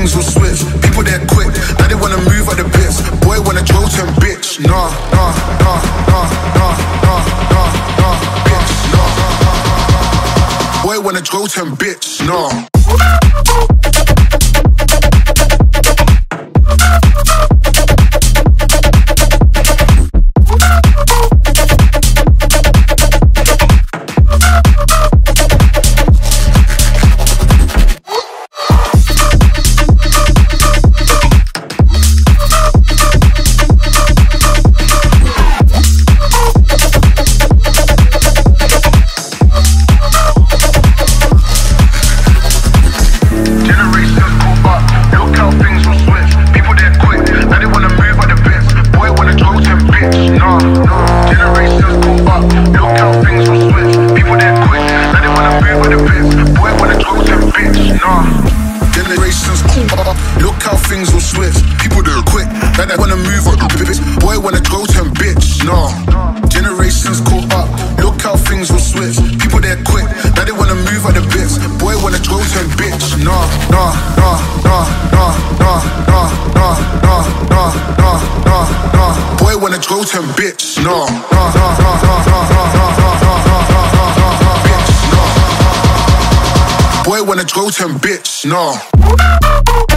things will switch. People there quick, now they wanna move at the bits. Boy wanna JOXION, bitch. Nah, nah, nah, nah, nah, nah, nah, nah, bitch. Nah. Boy wanna JOXION, bitch. Nah. Look how things will switch. People do it quick, now they wanna move on the bits. Boy wanna JOXION, bitch. Nah, generations caught up. Look how things will switch. People there quick, now they wanna move on the bits. Boy wanna JOXION, bitch. Nah, nah, nah, nah, nah, nah, nah, nah, nah, nah, nah, nah, nah. Boy wanna JOXION, bitch. Nah, nah, nah, nah, nah, nah, nah, nah, nah, nah, bitch. Nah. Boy wanna JOXION, bitch. Nah.